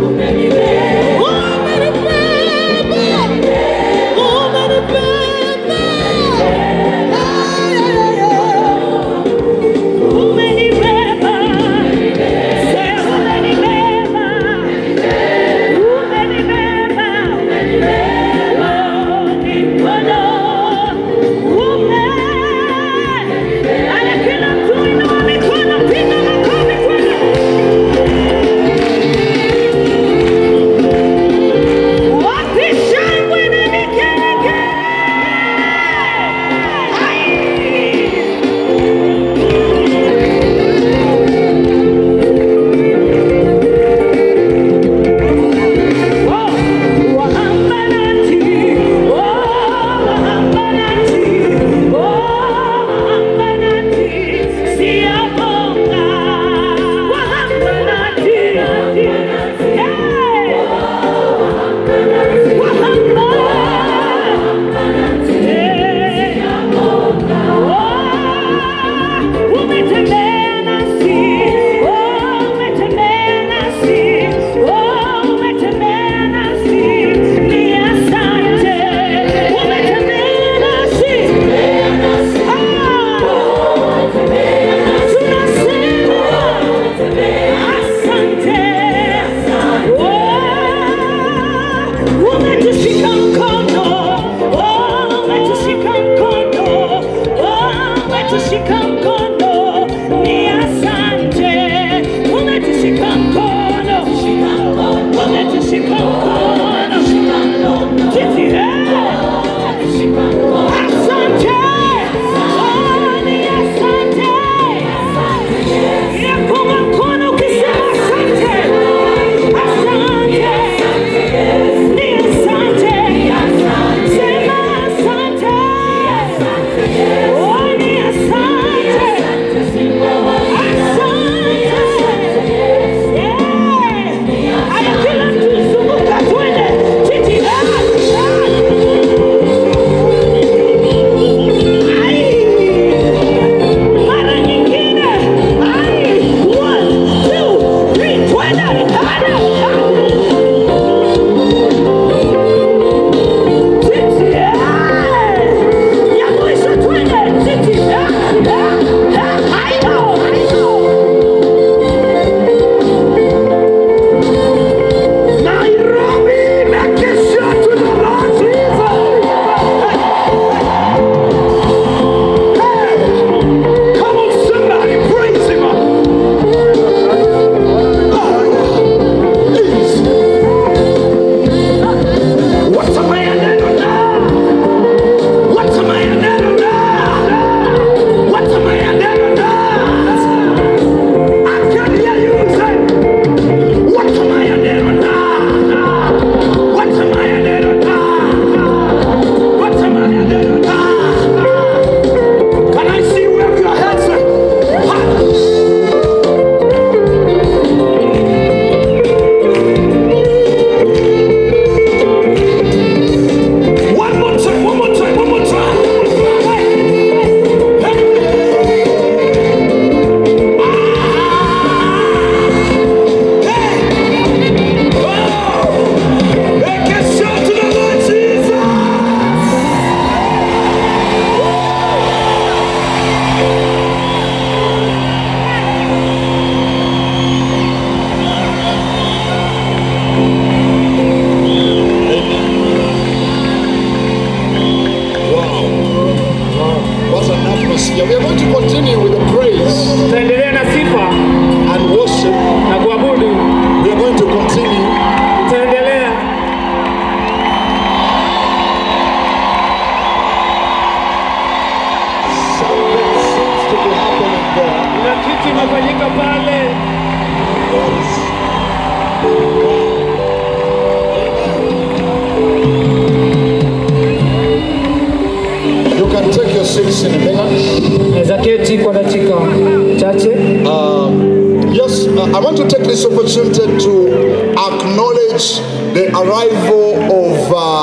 Yes, I want to take this opportunity to acknowledge the arrival of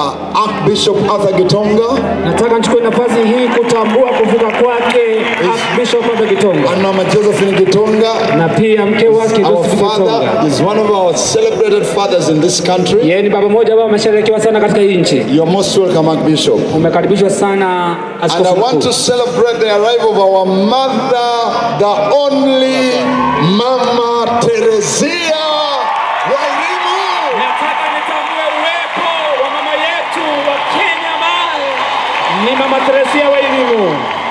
Archbishop Arthur Gitonga. Nataka nichukue nafasi hii kutambua kufika kwake Archbishop Arthur Gitonga. And Mama Josephine Gitonga. Na pia mke wake Josephine Gitonga. Our father is one of our celebrated fathers in this country. Yeye ni baba mmoja ambao ameshirikiwa sana katika hii nchi. You are most welcome, Archbishop. Umekaribishwa sana askofu. And I want to celebrate the arrival of our mother, the only Mama Teresia Wairimu. Nataka nitambue uwepo wa mama yetu wa Kenya Mali. Ni Mama Teresia Wairimu.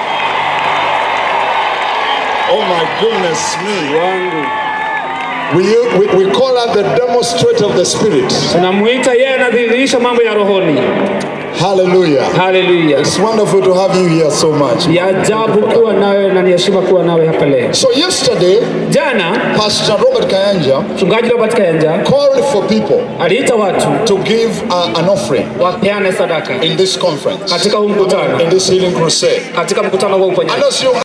Oh my goodness me. Wangu. We call her the demonstrator of the Spirit. Tunamuita yeye anadhihirisha mambo ya rohoni. Hallelujah. Hallelujah. It's wonderful to have you here so much. Ya ajabu kuwa nawe na ni heshima kuwa nawe hapa leo. So yesterday, Jana Pastor Robert Kayanja, mchungaji Robert Kayanja, called for people aliita watu to give an offering wapeane sadaka in this conference, katika huu mkutano, in this healing crusade. katika mkutano wa uponyaji. And as you